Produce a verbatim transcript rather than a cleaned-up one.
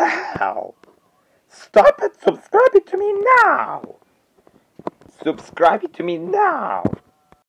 Help! Stop it! Subscribe it to me now! Subscribe it to me now!